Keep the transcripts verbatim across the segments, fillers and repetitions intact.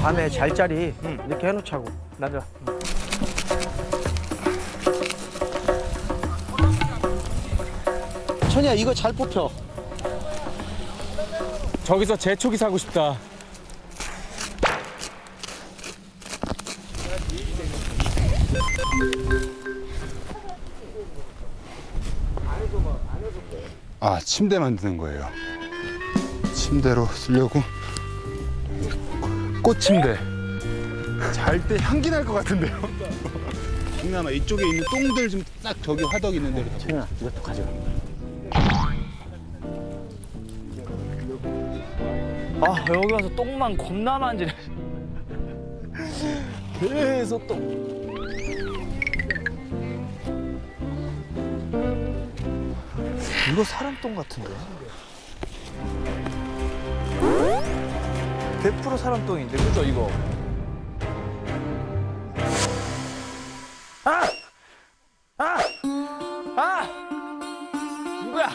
밤에 잘 자리 응. 이렇게 해놓자고. 맞아. 천이야 이거 잘 뽑혀. 저기서 제초기 사고 싶다. 아, 침대 만드는 거예요. 침대로 쓰려고. 꽃침대. 잘 때 향기 날 것 같은데요? 동남아 이쪽에 있는 똥들 좀 딱 저기 화덕 있는 데로. 천이야 이것도 가져가. 아 여기 와서 똥만 겁나 만지네. 계속 똥. 이거 사람 똥 같은데? 백 퍼센트 사람 똥인데 그죠 이거? 아! 아! 아! 누구야?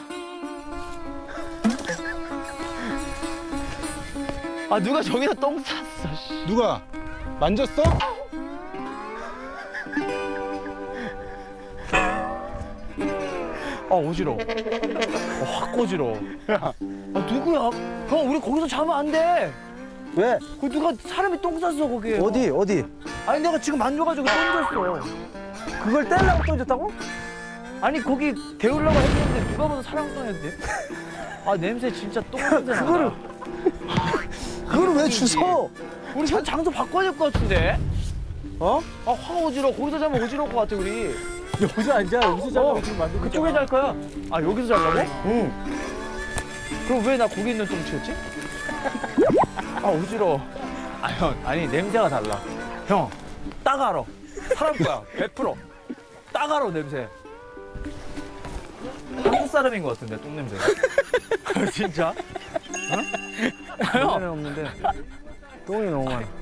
아 누가 저기다 똥 쌌어. 씨. 누가 만졌어? 아 어지러워. 어, 확 어지러워. 아 누구야? 형 우리 거기서 자면 안 돼. 왜? 그 누가 사람이 똥 쌌어 거기에. 어디 어디? 아니 내가 지금 만져가지고 똥 줬어. 그걸 떼려고 던졌다고? 아니 거기 데우려고 했는데 누가 봐도 사람 똥이었대. 아 냄새 진짜 똥 냄새 나. 그거를 그걸 왜 주워? 우리 장, 장소 바꿔야 될 것 같은데? 어? 아 확 어지러워. 거기서 자면 어지러울 것 같아 우리. 여기서 앉아 여기서 자고 어, 지금 만들고 그쪽에 잘 거야. 아 여기서 자려고? 응. 그럼 왜 나 거기 있는 똥 치웠지? 아 어지러워. 아 형 아니 냄새가 달라. 형 딱 알아. 사람 거야 백 퍼센트. 딱 알아 냄새. 한국 사람인 것 같은데 똥 냄새. 진짜? 어? 형 없는데 똥이 너무 많아.